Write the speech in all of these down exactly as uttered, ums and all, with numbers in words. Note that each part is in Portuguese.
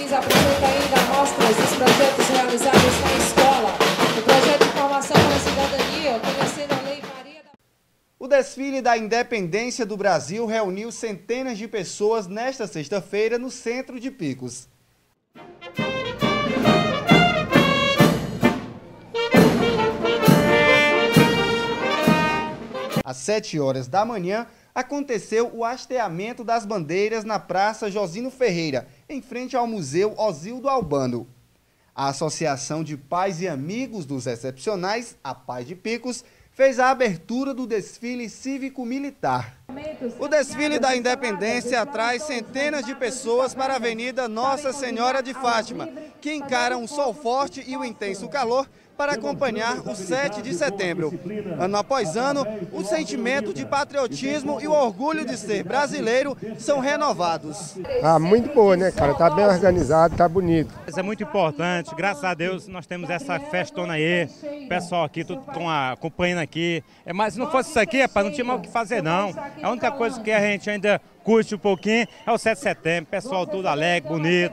Picos apresenta ainda amostras dos projetos realizados na escola. O projeto de formação para a cidadania, conhecendo a Lei Maria da... O desfile da Independência do Brasil reuniu centenas de pessoas nesta sexta-feira no centro de Picos. Às sete horas da manhã, aconteceu o hasteamento das bandeiras na Praça Josino Ferreira, em frente ao Museu Osildo Albano. A Associação de Pais e Amigos dos Excepcionais, a Paz de Picos, fez a abertura do desfile cívico-militar. O desfile da Independência atrai centenas de pessoas para a Avenida Nossa Senhora de Fátima, que encaram o sol forte e o intenso calor para acompanhar o sete de setembro. Ano após ano, o sentimento de patriotismo e o orgulho de ser brasileiro são renovados. Ah, muito boa, né, cara? Tá bem organizado, tá bonito. Isso é muito importante, graças a Deus nós temos essa festona aí, o pessoal aqui, tudo estão acompanhando aqui. É, mas se não fosse isso aqui, rapaz, não tinha mais o que fazer não. A única coisa que a gente ainda curte um pouquinho é o sete de setembro, pessoal tudo alegre, bonito.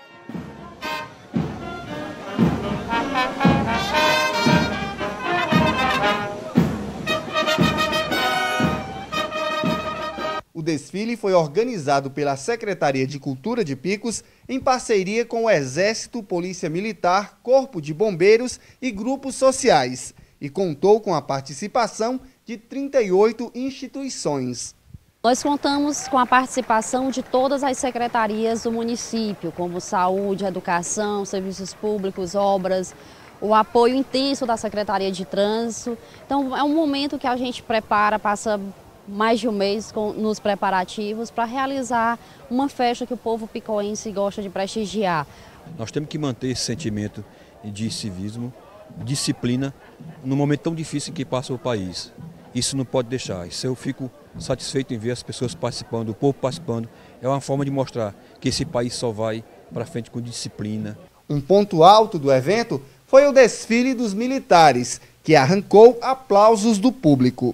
O desfile foi organizado pela Secretaria de Cultura de Picos em parceria com o Exército, Polícia Militar, Corpo de Bombeiros e grupos sociais e contou com a participação de trinta e oito instituições. Nós contamos com a participação de todas as secretarias do município, como saúde, educação, serviços públicos, obras, o apoio intenso da Secretaria de Trânsito. Então é um momento que a gente prepara, passa mais de um mês com, nos preparativos para realizar uma festa que o povo picoense gosta de prestigiar. Nós temos que manter esse sentimento de civismo, disciplina, num momento tão difícil que passa o país. Isso não pode deixar. Isso eu fico satisfeito em ver as pessoas participando, o povo participando. É uma forma de mostrar que esse país só vai para frente com disciplina. Um ponto alto do evento foi o desfile dos militares, que arrancou aplausos do público.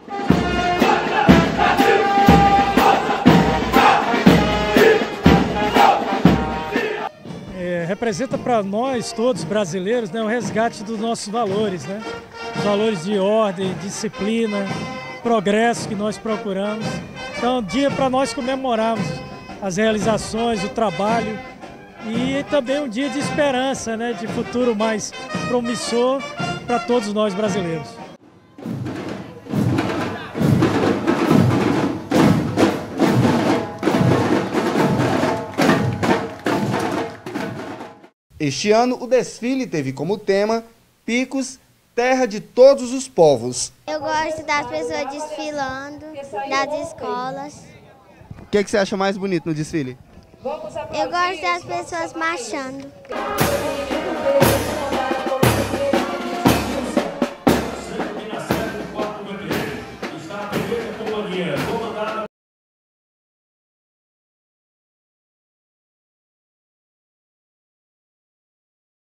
Representa para nós, todos brasileiros, né, o resgate dos nossos valores, né? Os valores de ordem, disciplina, progresso que nós procuramos. Então, é um dia para nós comemorarmos as realizações, o trabalho e também um dia de esperança, né, de futuro mais promissor para todos nós brasileiros. Este ano, o desfile teve como tema Picos, terra de todos os povos. Eu gosto das pessoas desfilando, das escolas. O que, é que você acha mais bonito no desfile? Eu gosto das pessoas marchando. Está a primeira companhia, comandada